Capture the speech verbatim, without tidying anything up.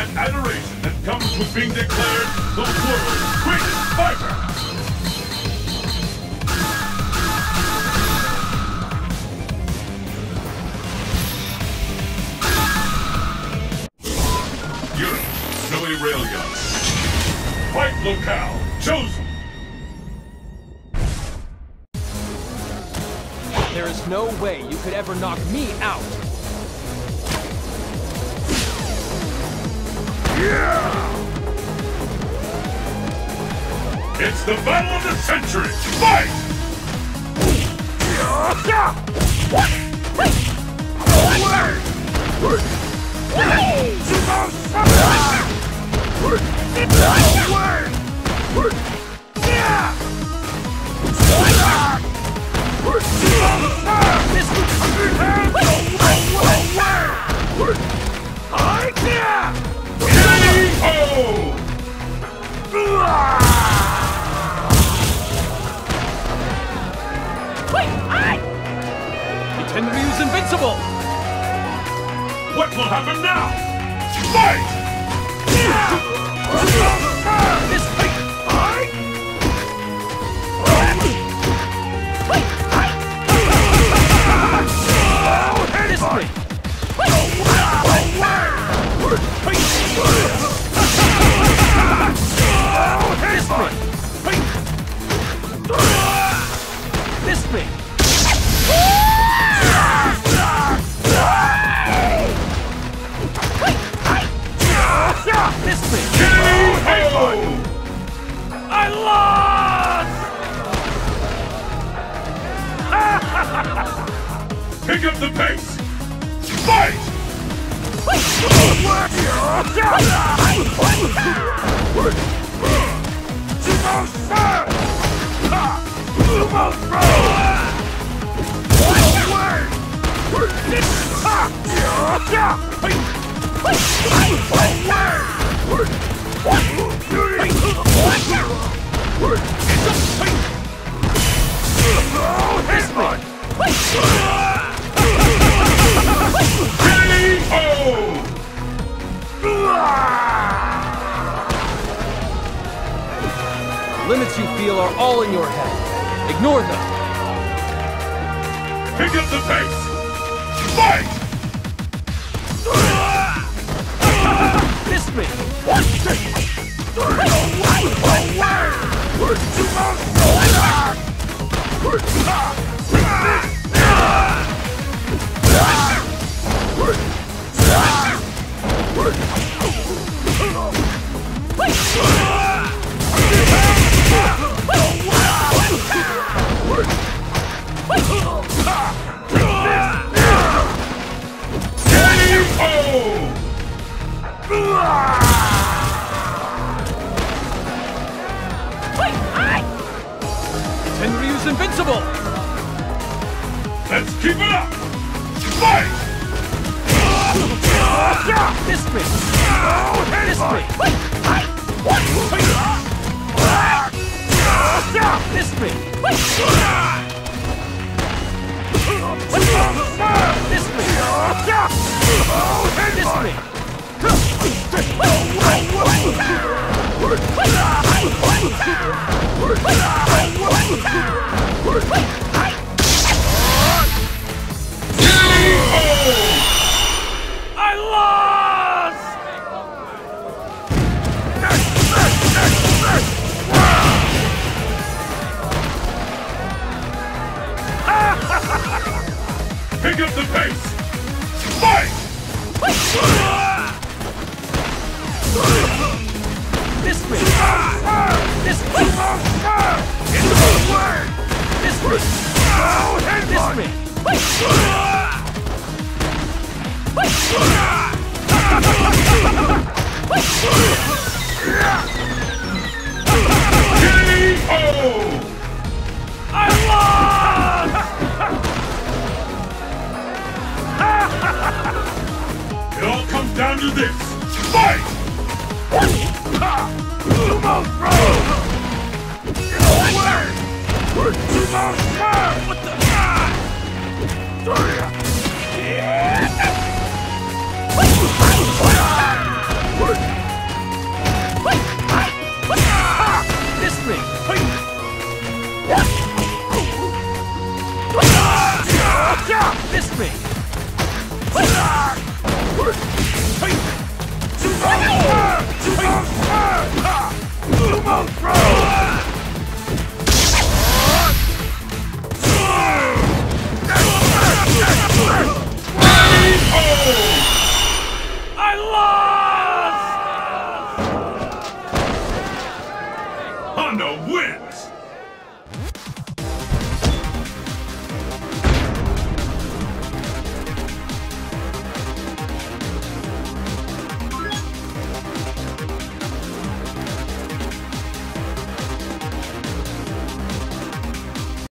and adoration that comes with being declared the world's greatest fighter. Unit, Snowy Rail Yard. Fight locale chosen. There is no way you could ever knock me out. Yeah! It's the battle of the century! Fight! Tenryu's invincible! What will happen now? Fight! This way! This way! This way! This way! This way! I lost! Pick up the pace! Fight! The limits you feel are all in your head. Ignore them. Pick up the pace! Fight! This way! Tenryu's invincible! Let's keep it up! Fight! This way! This way! This way! This way! This way! I lost! Pick up the pace! Fight! This way! This way! This way! This way!